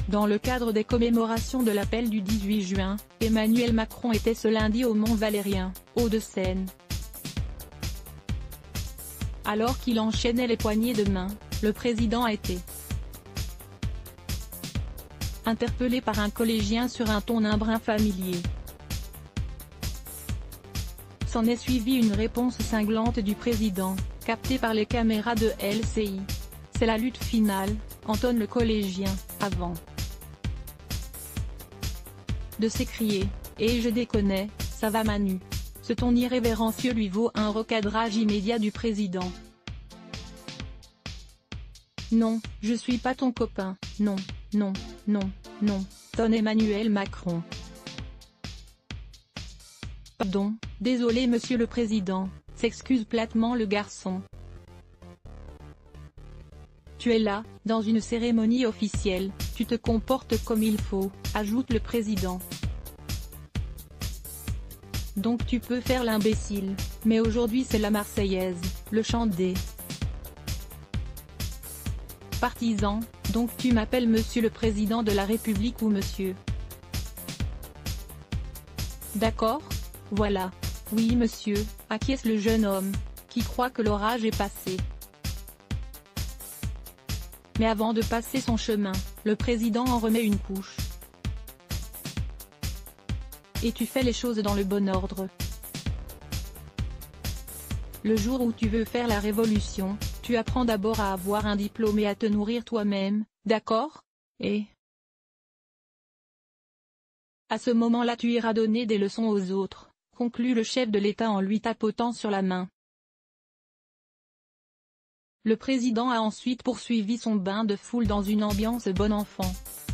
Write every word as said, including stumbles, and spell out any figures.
Dans le cadre des commémorations de l'appel du dix-huit juin, Emmanuel Macron était ce lundi au Mont-Valérien, Hauts-de-Seine. Alors qu'il enchaînait les poignées de main, le président a été interpellé par un collégien sur un ton un brin familier. S'en est suivi une réponse cinglante du président, captée par les caméras de L C I. C'est la lutte finale, entonne le collégien, avant de s'écrier « Et je déconne, ça va Manu ». Ce ton irrévérencieux lui vaut un recadrage immédiat du président. « Non, je suis pas ton copain, non, non, non, non », tonne Emmanuel Macron. « Pardon, désolé monsieur le président », s'excuse platement le garçon. « Tu es là, dans une cérémonie officielle, tu te comportes comme il faut », ajoute le président. « Donc tu peux faire l'imbécile, mais aujourd'hui c'est la Marseillaise, le chant des partisans, donc tu m'appelles monsieur le président de la République ou monsieur. D'accord ? Voilà. Oui monsieur, acquiesce le jeune homme, qui croit que l'orage est passé. Mais avant de passer son chemin, le président en remet une couche. Et tu fais les choses dans le bon ordre. Le jour où tu veux faire la révolution, tu apprends d'abord à avoir un diplôme et à te nourrir toi-même, d'accord ? Et à ce moment-là tu iras donner des leçons aux autres, conclut le chef de l'État en lui tapotant sur la main. Le président a ensuite poursuivi son bain de foule dans une ambiance bon enfant.